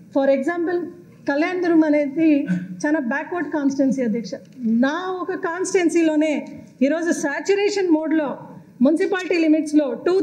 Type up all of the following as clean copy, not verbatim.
For example Kalyandurg అనేది చాలా backward constituency అధ్యక్ష. నా ఒక కాన్స్టిట్యున్సీలోనే ఈరోజు సాచురేషన్ మోడ్లో మున్సిపాలిటీ లిమిట్స్లో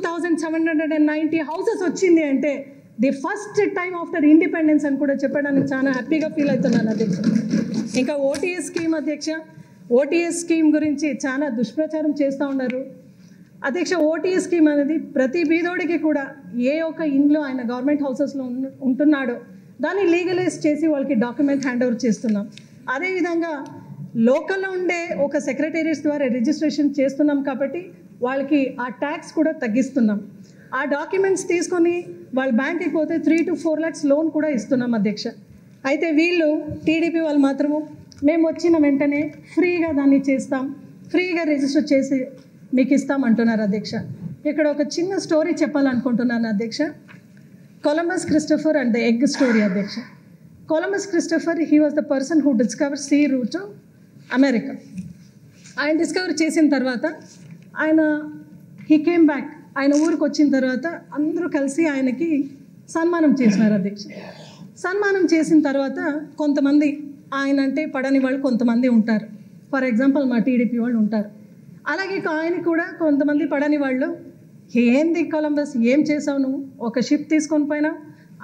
2790 హౌసెస్ వచ్చింది అంటే the first time after independence అని కూడా చెప్పడానికి చాలా హ్యాపీగా ఫీల్ అవుతున్నాను అధ్యక్ష. ఇంకా ఓటీఎస్ స్కీమ్ అధ్యక్ష, ఓటీఎస్ స్కీమ్ గురించి చాలా దుష్ప్రచారం చేస్తూ ఉన్నారు అధ్యక్ష. ఓటీఎస్ స్కీమ్ అనేది ప్రతి బీదోడికి కూడా ఏ ఒక్క ఇంట్లో ఆయన గవర్నమెంట్ హౌసెస్లో ఉంటున్నాడో దాన్ని లీగలైజ్ చేసి వాళ్ళకి డాక్యుమెంట్ హ్యాండ్ ఓవర్ చేస్తున్నాం. అదేవిధంగా లోకల్లో ఉండే ఒక సెక్రటేరియట్స్ ద్వారా రిజిస్ట్రేషన్ చేస్తున్నాం కాబట్టి వాళ్ళకి ఆ ట్యాక్స్ కూడా తగ్గిస్తున్నాం. ఆ డాక్యుమెంట్స్ తీసుకొని వాళ్ళ బ్యాంక్కి పోతే 3 to 4 lakhs లోన్ కూడా ఇస్తున్నాం అధ్యక్ష. అయితే వీళ్ళు టీడీపీ వాళ్ళు మాత్రము మేము వచ్చిన వెంటనే ఫ్రీగా దాన్ని చేస్తాం, ఫ్రీగా రిజిస్టర్ చేసి మీకు ఇస్తామంటున్నారు అధ్యక్ష. ఇక్కడ ఒక చిన్న స్టోరీ చెప్పాలనుకుంటున్నాను అధ్యక్ష. Columbus Christopher and the egg story అధ్యక్ష. Columbus Christopher he was the person who discover sea route to America. ఆయన డిస్కవర్ చేసిన తర్వాత ఆయన హీ కేమ్ బ్యాక్, ఆయన ఊరికి వచ్చిన తర్వాత అందరూ కలిసి ఆయనకి సన్మానం చేసినారు అధ్యక్ష. సన్మానం చేసిన తర్వాత కొంతమంది ఆయన అంటే పడని వాళ్ళు కొంతమంది ఉంటారు. ఫర్ ఎగ్జాంపుల్ మా టీడీపీ వాళ్ళు ఉంటారు. అలాగే ఆయన కూడా కొంతమంది పడని వాళ్ళు, ఏంది కొలంబస్ ఏం చేసావు నువ్వు, ఒక షిప్ తీసుకొని పోయినావు,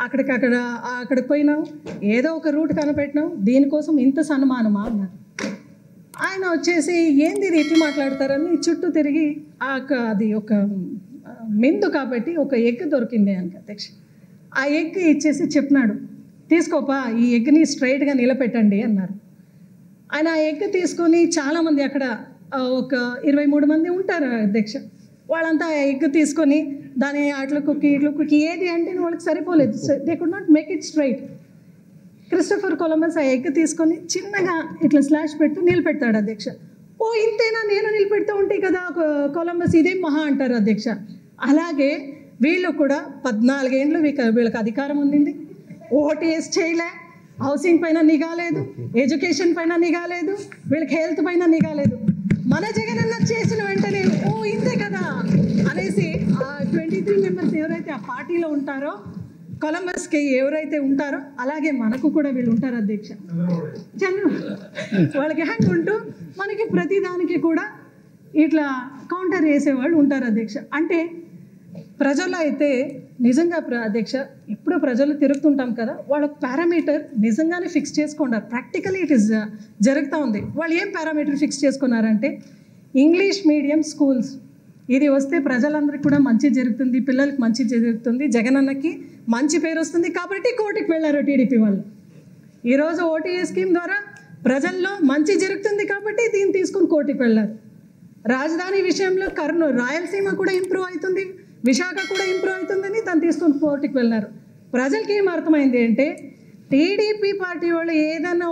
అక్కడికి పోయినావు, ఏదో ఒక రూట్ కనిపెట్టినావు, దీనికోసం ఇంత సన్మానమా అన్నారు. ఆయన వచ్చేసి ఏంది ఇది ఇట్లా మాట్లాడతారని చుట్టూ తిరిగి అది ఒక మెందు కాబట్టి ఒక ఎగ్ దొరికింది ఆయనకి అధ్యక్ష. ఆ ఎగ్ ఇచ్చేసి చెప్పినాడు, తీసుకోపా ఈ ఎగ్ని స్ట్రైట్గా నిలబెట్టండి అన్నారు. ఆయన ఆ ఎగ్ తీసుకొని చాలామంది అక్కడ ఒక 23 మంది ఉంటారు అధ్యక్ష. వాళ్ళంతా ఆ ఎగ్ తీసుకొని దాని అట్ల కుక్కి ఏది అంటే వాళ్ళకి సరిపోలేదు. They could not make it straight. Christopher Columbus ఆ ఎగ్ తీసుకొని చిన్నగా ఇట్లా స్లాష్ పెడుతూ నిలబెడతాడు అధ్యక్ష. ఓ ఇంతేనా, నేను నిలబెడుతూ ఉంటే కదా కొలంబస్ ఇదేం మహా అంటారు అధ్యక్ష. అలాగే వీళ్ళు కూడా 14 ఏళ్ళు వీళ్ళకి అధికారం ఉండింది, ఓటీఎస్ చేయలే, హౌసింగ్ పైన నిఘా లేదు, ఎడ్యుకేషన్ పైన నిఘా లేదు, వీళ్ళకి హెల్త్ పైన నిఘా లేదు. మన జగన్ అన్న చేసిన వెంటనే ఓ ఇంతే కదా అనేసి ఆ 23 మెంబర్స్ ఎవరైతే ఆ పార్టీలో ఉంటారో కొలంబస్కి ఎవరైతే ఉంటారో అలాగే మనకు కూడా వీళ్ళు ఉంటారు అధ్యక్ష. వాళ్ళకి హ్యాండ్ ఉంటూ మనకి ప్రతిదానికి కూడా ఇట్లా కౌంటర్ చేసేవాళ్ళు ఉంటారు అధ్యక్ష. అంటే ప్రజలు అయితే నిజంగా అధ్యక్ష ఇప్పుడు ప్రజలు తిరుగుతుంటాం కదా, వాళ్ళకి పారామీటర్ నిజంగానే ఫిక్స్ చేసుకున్నారు. ప్రాక్టికలీ ఇట్ ఈస్ జరుగుతూ ఉంది. వాళ్ళు ఏం పారామీటర్ ఫిక్స్ చేసుకున్నారంటే ఇంగ్లీష్ మీడియం స్కూల్స్ ఇది వస్తే ప్రజలందరికీ కూడా మంచి జరుగుతుంది, పిల్లలకి మంచి జరుగుతుంది, జగనన్నకి మంచి పేరు వస్తుంది కాబట్టి కోర్టుకి వెళ్ళారు టీడీపీ వాళ్ళు. ఈరోజు ఓటీఎస్ స్కీమ్ ద్వారా ప్రజల్లో మంచి జరుగుతుంది కాబట్టి దీన్ని తీసుకొని కోర్టుకి వెళ్ళారు. రాజధాని విషయంలో రాయలసీమ కూడా ఇంప్రూవ్ అవుతుంది, విశాఖ కూడా ఇంప్రూవ్ అవుతుందని దాన్ని తీసుకొని కోర్టుకి వెళ్ళారు. ప్రజలకి ఏం అర్థమైంది అంటే టీడీపీ పార్టీ వాళ్ళు ఏదైనా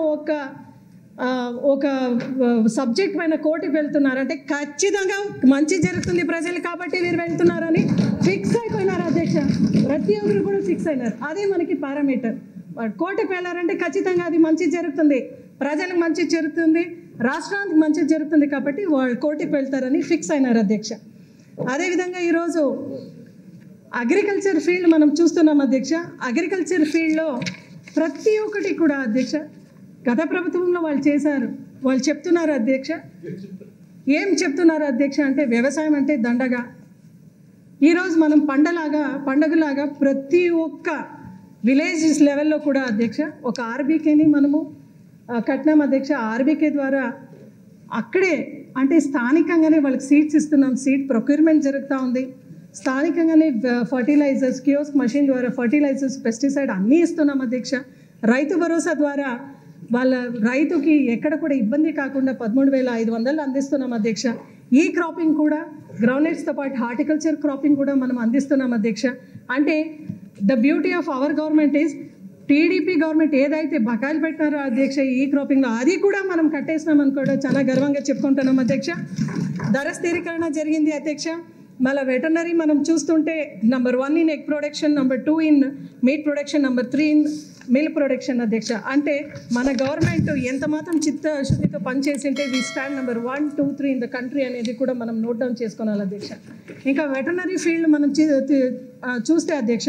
ఒక సబ్జెక్ట్ పైన కోర్టుకి వెళ్తున్నారంటే ఖచ్చితంగా మంచి జరుగుతుంది ప్రజలు కాబట్టి వీరు వెళ్తున్నారని ఫిక్స్ అయిపోయినారు అధ్యక్ష. ప్రతి ఒక్కరు కూడా ఫిక్స్ అయినారు. అదే మనకి పారామీటర్. కోర్టుకి వెళ్ళారంటే ఖచ్చితంగా అది మంచి జరుగుతుంది, ప్రజలకు మంచి జరుగుతుంది, రాష్ట్రానికి మంచి జరుగుతుంది కాబట్టి వాళ్ళు కోర్టుకి వెళ్తారని ఫిక్స్ అయినారు అధ్యక్ష. అదేవిధంగా ఈరోజు అగ్రికల్చర్ ఫీల్డ్ మనం చూస్తున్నాం అధ్యక్ష. అగ్రికల్చర్ ఫీల్డ్లో ప్రతి ఒక్కటి కూడా అధ్యక్ష గత ప్రభుత్వంలో వాళ్ళు చేశారు. వాళ్ళు చెప్తున్నారు అధ్యక్ష, ఏం చెప్తున్నారు అధ్యక్ష అంటే వ్యవసాయం అంటే దండగా. ఈరోజు మనం పండగలాగా ప్రతి ఒక్క విలేజ్ లెవెల్లో కూడా అధ్యక్ష ఒక ఆర్బీకేని మనము కట్టినాం అధ్యక్ష. ఆర్బీకే ద్వారా అక్కడే అంటే స్థానికంగానే వాళ్ళకి సీడ్స్ ఇస్తున్నాం, సీడ్ ప్రొక్యూర్మెంట్ జరుగుతూ ఉంది. స్థానికంగానే ఫర్టిలైజర్స్, కియోస్క్ మషిన్ ద్వారా ఫర్టిలైజర్స్, పెస్టిసైడ్ అన్నీ ఇస్తున్నాం అధ్యక్ష. రైతు భరోసా ద్వారా వాళ్ళ రైతుకి ఎక్కడ కూడా ఇబ్బంది కాకుండా 13,500 అందిస్తున్నాం అధ్యక్ష. ఈ క్రాపింగ్ కూడా గ్రౌండ్నట్స్తో పాటు హార్టికల్చర్ క్రాపింగ్ కూడా మనం అందిస్తున్నాం అధ్యక్ష. అంటే the beauty of our government is TDP government ఏదైతే బకాయిలు పెట్టారో అధ్యక్ష ఈ క్రాపింగ్లో అది కూడా మనం కట్టేసినామని కూడా చాలా గర్వంగా చెప్పుకుంటున్నాం అధ్యక్ష. ధర స్థిరీకరణ జరిగింది అధ్యక్ష. మళ్ళీ వెటర్నరీ మనం చూస్తుంటే number 1 in egg production, number 2 in meat production, number 3 in milk production అధ్యక్ష. అంటే మన గవర్నమెంట్ ఎంత మాత్రం చిత్తశుద్ధితో పనిచేసింటే we stand number 1, 2, 3 in the country అనేది కూడా మనం నోట్ డౌన్ చేసుకోవాలి అధ్యక్ష. ఇంకా వెటర్నరీ ఫీల్డ్ మనం చూస్తే అధ్యక్ష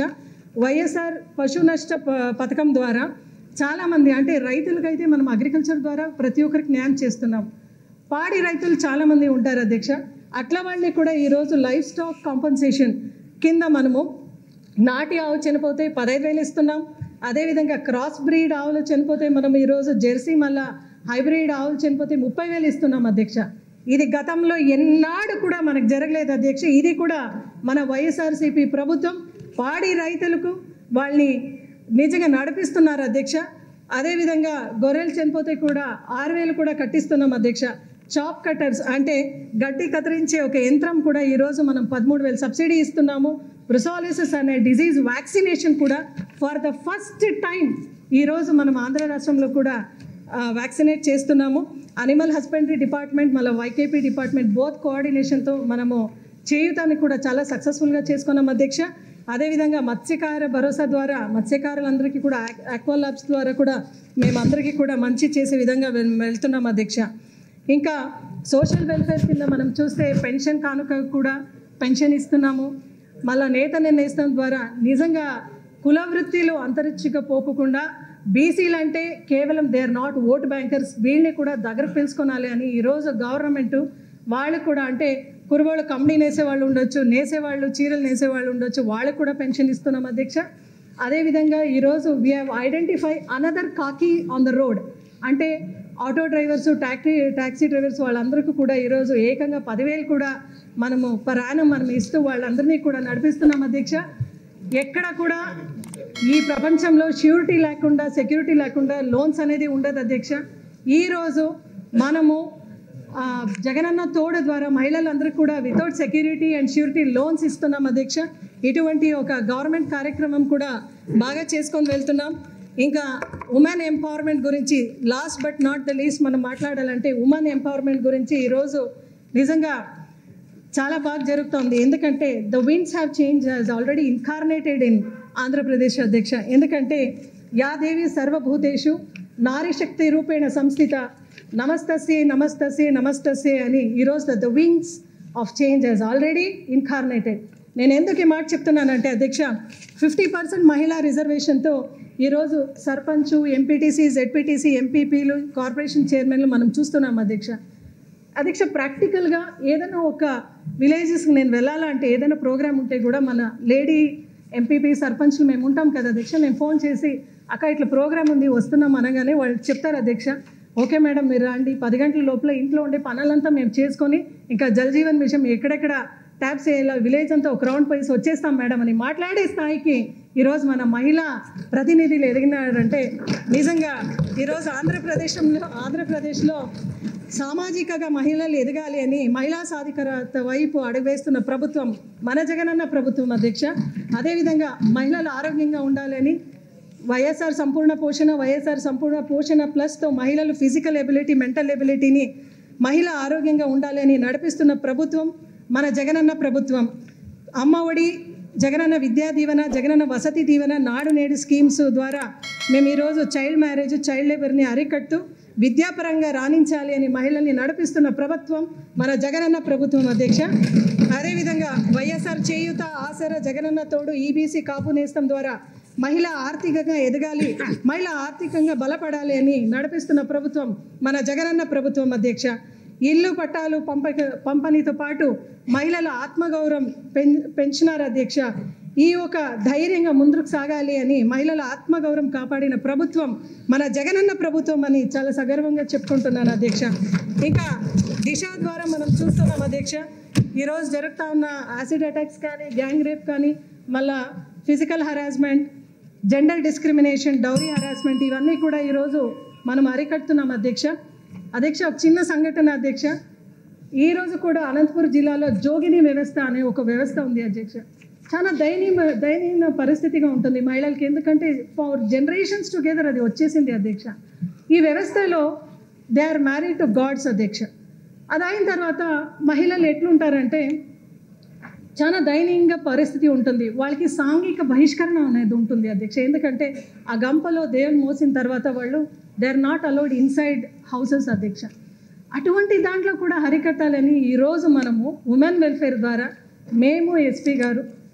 వైఎస్ఆర్ పశు నష్ట పథకం ద్వారా చాలామంది అంటే రైతులకైతే మనం అగ్రికల్చర్ ద్వారా ప్రతి ఒక్కరికి న్యాయం చేస్తున్నాం. పాడి రైతులు చాలామంది ఉంటారు అధ్యక్ష. అట్లా వాళ్ళని కూడా ఈరోజు లైఫ్ స్టాక్ కాంపన్సేషన్ కింద మనము నాటి ఆవు చనిపోతే 15,000 ఇస్తున్నాం. అదేవిధంగా క్రాస్ బ్రీడ్ ఆవులు చనిపోతే మనం ఈరోజు జెర్సీ మళ్ళా హైబ్రిడ్ ఆవులు చనిపోతే 30,000 ఇస్తున్నాం అధ్యక్ష. ఇది గతంలో ఎన్నాడు కూడా మనకు జరగలేదు అధ్యక్ష. ఇది కూడా మన వైఎస్ఆర్సీపీ ప్రభుత్వం పాడి రైతులకు వాళ్ళని నిజంగా నడిపిస్తున్నారు అధ్యక్ష. అదేవిధంగా గొర్రెలు చనిపోతే కూడా 6,000 కూడా కట్టిస్తున్నాం అధ్యక్ష. చాప్ కట్టర్స్ అంటే గడ్డి కత్తిరించే ఒక యంత్రం కూడా ఈరోజు మనం 13,000 సబ్సిడీ ఇస్తున్నాము. బ్రుసోలిసిస్ అనే డిజీజ్ వ్యాక్సినేషన్ కూడా ఫర్ ద ఫస్ట్ టైం ఈరోజు మనం ఆంధ్ర రాష్ట్రంలో కూడా వ్యాక్సినేట్ చేస్తున్నాము. అనిమల్ హస్బెండరీ డిపార్ట్మెంట్ మళ్ళీ వైకేపీ డిపార్ట్మెంట్ బోత్ కోఆర్డినేషన్తో మనము చేయుతాన్ని కూడా చాలా సక్సెస్ఫుల్గా చేసుకున్నాం అధ్యక్ష. అదేవిధంగా మత్స్యకార భరోసా ద్వారా మత్స్యకారులందరికీ కూడా ఆక్వా ల్యాబ్స్ ద్వారా కూడా మేమందరికీ కూడా మంచి చేసే విధంగా వెళ్తున్నాం అధ్యక్ష. ఇంకా సోషల్ వెల్ఫేర్ కింద మనం చూస్తే పెన్షన్ కానుక కూడా పెన్షన్ ఇస్తున్నాము. మళ్ళీ నేత నిర్ణయిస్తాం ద్వారా నిజంగా కుల వృత్తిలో అంతరిక్షగా పోకుండా బీసీలు అంటే కేవలం they are not vote bankers, వీళ్ళని కూడా దగ్గరకు పిలుచుకోవాలి అని ఈరోజు గవర్నమెంట్ వాళ్ళు కూడా అంటే కురువాళ్ళు కమ్మిడి నేసేవాళ్ళు ఉండొచ్చు, నేసేవాళ్ళు చీరలు నేసేవాళ్ళు ఉండొచ్చు, వాళ్ళకు కూడా పెన్షన్ ఇస్తున్నాం అధ్యక్ష. అదేవిధంగా ఈరోజు we have identify another khaki on the road అంటే ఆటో డ్రైవర్స్ ట్యాక్సీ డ్రైవర్స్ వాళ్ళందరికీ కూడా ఈరోజు ఏకంగా 10,000 కూడా మనము పర్ యానం మనం ఇస్తూ వాళ్ళందరినీ కూడా నడిపిస్తున్నాం అధ్యక్ష. ఎక్కడ కూడా ఈ ప్రపంచంలో ష్యూరిటీ లేకుండా సెక్యూరిటీ లేకుండా లోన్స్ అనేది ఉండదు అధ్యక్ష. ఈరోజు మనము జగనన్న తోడు ద్వారా మహిళలందరికీ కూడా without security and surety loans ఇస్తున్నాం అధ్యక్ష. ఇటువంటి ఒక గవర్నమెంట్ కార్యక్రమం కూడా బాగా చేసుకొని వెళ్తున్నాం. ఇంకా ఉమెన్ ఎంపవర్మెంట్ గురించి last but not the least మనం మాట్లాడాలంటే ఉమెన్ ఎంపవర్మెంట్ గురించి ఈరోజు నిజంగా చాలా బాగా జరుగుతుంది. ఎందుకంటే the winds have change has already incarnated in Andhra Pradesh అధ్యక్ష. ఎందుకంటే యాదేవి సర్వభూతేషు నారీశక్తి రూపేణ సంస్థిత నమస్తస్యే నమస్తస్యే నమస్తస్యే అని ఈరోజు the wings of change has already incarnated. నేను ఎందుకు ఈ మాట చెప్తున్నానంటే అధ్యక్ష 50% మహిళా రిజర్వేషన్తో ఈరోజు సర్పంచ్, ఎంపీటీసీ, జెడ్పీటీసీ, ఎంపీపీలు, కార్పొరేషన్ చైర్మన్లు మనం చూస్తున్నాం అధ్యక్ష. ప్రాక్టికల్గా ఏదైనా ఒక విలేజెస్కి నేను వెళ్ళాలంటే ఏదైనా ప్రోగ్రామ్ ఉంటే కూడా మన లేడీ ఎంపీపీ సర్పంచ్లు మేము ఉంటాం కదా అధ్యక్ష. నేను ఫోన్ చేసి అక్క ఇట్లా ప్రోగ్రామ్ ఉంది వస్తున్నాం అనగానే వాళ్ళు చెప్తారు అధ్యక్ష, ఓకే మేడం మీరు రండి, 10 గంటల లోపల ఇంట్లో ఉండే పనులంతా మేము చేసుకొని ఇంకా జల్ జీవన్ మిషన్ ఎక్కడెక్కడ ట్యాప్స్ వేయాలి విలేజ్ అంతా ఒక రౌండ్ పోయి వచ్చేస్తాం మేడం అని మాట్లాడే స్థాయికి ఈరోజు మన మహిళా ప్రతినిధులు ఎదిగినారంటే నిజంగా ఈరోజు ఆంధ్రప్రదేశ్లో సామాజికంగా మహిళలు ఎదగాలి అని మహిళా సాధికారత వైపు అడుగువేస్తున్న ప్రభుత్వం మన జగనన్న ప్రభుత్వం అధ్యక్ష. అదేవిధంగా మహిళలు ఆరోగ్యంగా ఉండాలని వైఎస్ఆర్ సంపూర్ణ పోషణ ప్లస్తో మహిళలు ఫిజికల్ ఎబిలిటీ, మెంటల్ ఎబిలిటీని మహిళ ఆరోగ్యంగా ఉండాలని నడిపిస్తున్న ప్రభుత్వం మన జగనన్న ప్రభుత్వం. అమ్మఒడి, జగనన్న విద్యా దీవెన, జగనన్న వసతి దీవెన, నాడు నేడు స్కీమ్స్ ద్వారా మేము ఈరోజు చైల్డ్ మ్యారేజ్, చైల్డ్ లేబర్ని అరికట్టు విద్యాపరంగా రాణించాలి అని మహిళల్ని నడిపిస్తున్న ప్రభుత్వం మన జగనన్న ప్రభుత్వం అధ్యక్ష. అదేవిధంగా వైఎస్ఆర్ చేయూత, ఆసరా, జగనన్న తోడు, ఈబీసీ, కాపు నేస్తం ద్వారా మహిళ ఆర్థికంగా ఎదగాలి, మహిళ ఆర్థికంగా బలపడాలి అని నడిపిస్తున్న ప్రభుత్వం మన జగనన్న ప్రభుత్వం అధ్యక్ష. ఇల్లు పట్టాలు పంపిణీతో పాటు మహిళల ఆత్మగౌరవం పెంచినారు అధ్యక్ష. ఈ ఒక ధైర్యంగా ముందుకు సాగాలి అని మహిళల ఆత్మగౌరవం కాపాడిన ప్రభుత్వం మన జగనన్న ప్రభుత్వం అని చాలా సగర్వంగా చెప్పుకుంటున్నాను అధ్యక్ష. ఇంకా దిశ ద్వారా మనం చూస్తున్నాం అధ్యక్ష, ఈరోజు జరుగుతూ ఉన్న యాసిడ్ అటాక్స్ కానీ, గ్యాంగ్ రేప్ కానీ, మళ్ళా physical harassment, gender discrimination, dowry harassment ఇవన్నీ కూడా ఈరోజు మనం అరికడుతున్నాం అధ్యక్ష. ఒక చిన్న సంఘటన అధ్యక్ష, ఈరోజు కూడా అనంతపురం జిల్లాలో జోగిని వ్యవస్థ అనే ఒక వ్యవస్థ ఉంది అధ్యక్ష. చాలా దయనీయ పరిస్థితిగా ఉంటుంది మహిళలకి. ఎందుకంటే ఫర్ జనరేషన్స్ టుగెదర్ అది వచ్చేసింది అధ్యక్ష. ఈ వ్యవస్థలో they are married to gods అధ్యక్ష. అది అయిన తర్వాత మహిళలు ఎట్లుంటారంటే చాలా దయనీయంగా పరిస్థితి ఉంటుంది. వాళ్ళకి సాంఘిక బహిష్కరణ అనేది ఉంటుంది అధ్యక్ష. ఎందుకంటే ఆ గంపలో దేవుని మోసిన తర్వాత వాళ్ళు they are not allowed inside houses అధ్యక్ష. అటువంటి దాంట్లో కూడా హరికట్టాలని ఈరోజు మనము ఉమెన్ వెల్ఫేర్ ద్వారా మేము ఎస్పీ గారు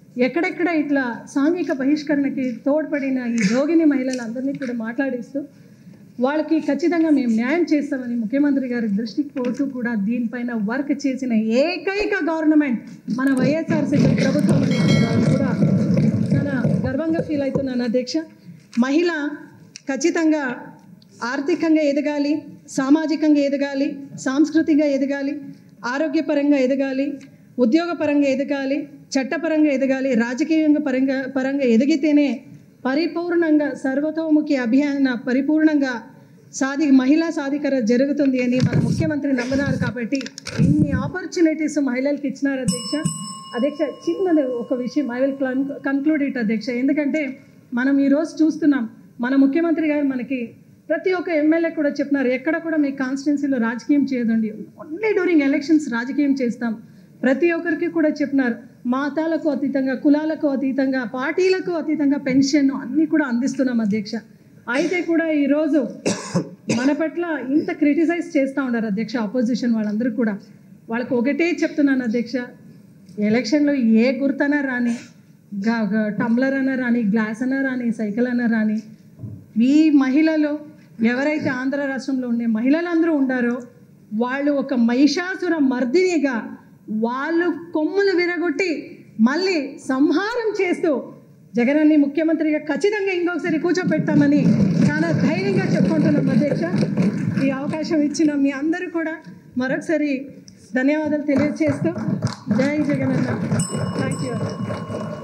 ఎక్కడెక్కడ ఇట్లా సాంఘిక బహిష్కరణకి తోడ్పడిన ఈ రోగిణి మహిళలందరినీ కూడా మాట్లాడిస్తూ వాళ్ళకి ఖచ్చితంగా మేము న్యాయం చేస్తామని ముఖ్యమంత్రి గారి దృష్టికి పోతూ కూడా దీనిపైన వర్క్ చేసిన ఏకైక గవర్నమెంట్ మన వైఎస్ఆర్సీపీ ప్రభుత్వం అని కూడా చాలా గర్వంగా ఫీల్ అవుతున్నాను అధ్యక్ష. మహిళ ఖచ్చితంగా ఆర్థికంగా ఎదగాలి, సామాజికంగా ఎదగాలి, సాంస్కృతికంగా ఎదగాలి, ఆరోగ్యపరంగా ఎదగాలి, ఉద్యోగపరంగా ఎదగాలి, చట్టపరంగా ఎదగాలి, రాజకీయంగా పరంగా ఎదిగితేనే పరిపూర్ణంగా సర్వతోముఖి అభియాన పరిపూర్ణంగా మహిళా సాధికారత జరుగుతుంది అని మన ముఖ్యమంత్రి నమ్మున్నారు. కాబట్టి ఇన్ని ఆపర్చునిటీస్ మహిళలకు ఇచ్చినారు అధ్యక్ష. చిన్నది ఒక విషయం ఐ విల్ కన్క్లూడ్ ఇట్ అధ్యక్ష. ఎందుకంటే మనం ఈరోజు చూస్తున్నాం మన ముఖ్యమంత్రి గారు మనకి ప్రతి ఒక్క ఎమ్మెల్యే కూడా చెప్పినారు, ఎక్కడ కూడా మీ కాన్స్టిట్యున్సీలో రాజకీయం చేయదండి, ఓన్లీ డ్యూరింగ్ ఎలక్షన్స్ రాజకీయం చేస్తాం. ప్రతి ఒక్కరికి కూడా చెప్పినారు మతాలకు అతీతంగా, కులాలకు అతీతంగా, పార్టీలకు అతీతంగా పెన్షన్ అన్నీ కూడా అందిస్తున్నాం అధ్యక్ష. అయితే కూడా ఈరోజు మన పట్ల ఇంత క్రిటిసైజ్ చేస్తూ ఉన్నారు అధ్యక్ష ఆపోజిషన్ వాళ్ళందరూ కూడా. వాళ్ళకు ఒకటే చెప్తున్నాను అధ్యక్ష, ఎలక్షన్లో ఏ గుర్తనా రాని, టంబ్లర్ అన్నా రాని, గ్లాస్ అన్నా రాని, సైకిల్ అన్నా రాని, ఈ మహిళలు ఎవరైతే ఆంధ్ర రాష్ట్రంలో ఉండే మహిళలందరూ ఉండారో వాళ్ళు ఒక మహిషాసుర మర్దినిగా వాళ్ళు కొమ్ములు విరగొట్టి మళ్ళీ సంహారం చేస్తూ జగనన్ని ముఖ్యమంత్రిగా ఖచ్చితంగా ఇంకొకసారి కూర్చోపెడతామని చాలా ధైర్యంగా చెప్పుకుంటున్నాం అధ్యక్ష. ఈ అవకాశం ఇచ్చిన మీ అందరూ కూడా మరొకసారి ధన్యవాదాలు తెలియజేస్తూ జై జగనన్న. Thank you.